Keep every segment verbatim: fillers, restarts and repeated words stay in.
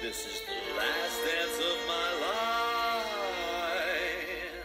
This is the last dance of my life.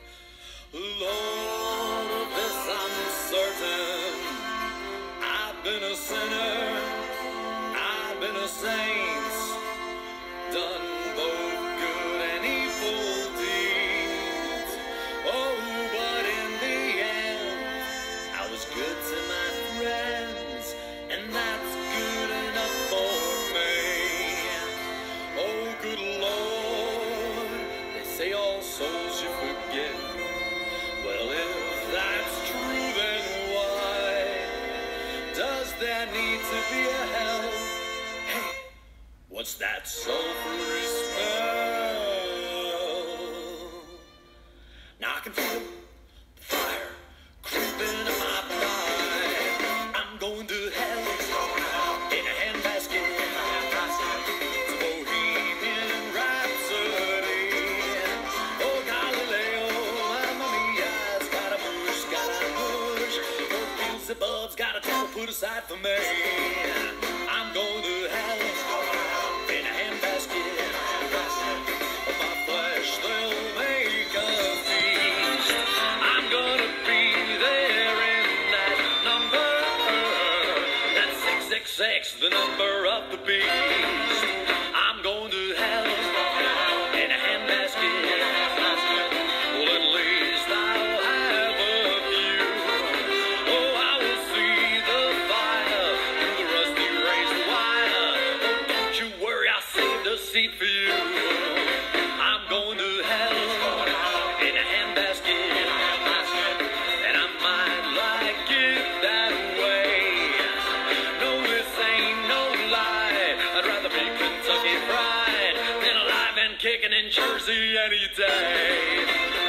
Lord, of this I'm certain. I've been a sinner, I've been a saint, done both good and evil deeds. Oh, but in the end, I was good to my friends, and that's good enough for me. Oh, good Lord, they say all souls you forget. Well, if that's true, then why does there need to be a hell? Hey, what's that sulfury smell? Now I can feel the fire creeping up my thigh. I'm going to hell in a handbasket. It's a bohemian rhapsody. Oh, Galileo, Mamma Mia's got a push, got a push. Oh, Beelzebub's got a devil put aside for me. I'm going to hell in a handbasket. Of my flesh they'll make a feast. I'm gonna be there in that number. That's six six six, the number of the beast. I'm going to hell in a handbasket. Well, at least I'll have a view. Oh, I will see the fire through the rusty razor wire. Oh, don't you worry, I saved a seat for you. I'm going to hell in a handbasket, and I might like it that way. No, this ain't no lie. I'd rather be Kentucky Fried than alive and kicking in Jersey any day.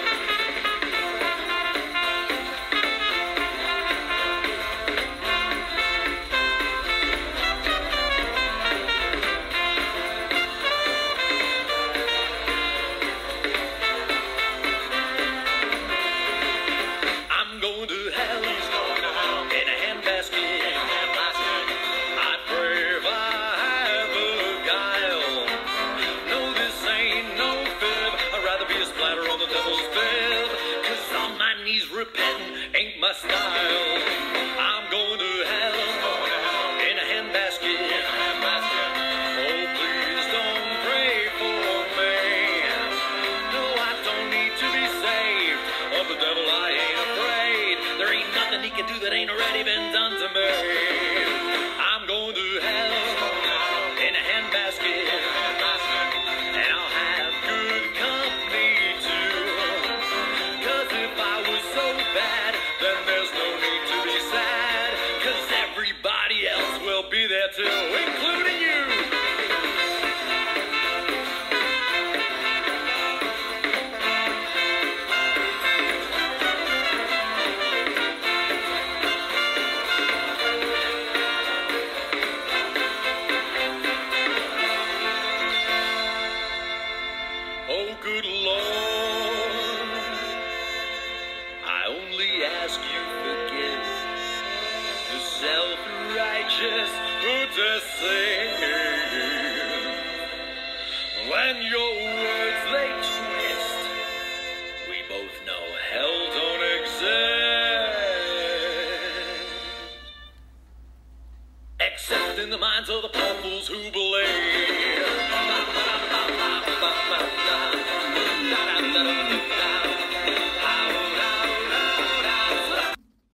I'm going to hell in a handbasket. I pray if I have a guile. No, this ain't no fib. I'd rather be a splatter on the devil's bed. Cause on my knees repenting ain't my style. I'm going to hell in a handbasket. Oh, please don't pray for me. No, I don't need to be saved. Of the devil I ain't afraid. There ain't nothing he can do that ain't already been done to me. I'm going to hell in a handbasket, and I'll have good company too. Cause if I was so bad, then there's no need to be sad. Cause everybody else will be there too, including you. Oh, good Lord, I only ask you forgive the self-righteous who deceive. When your words they twist, we both know hell don't exist, except in the minds of the poor fools who believe.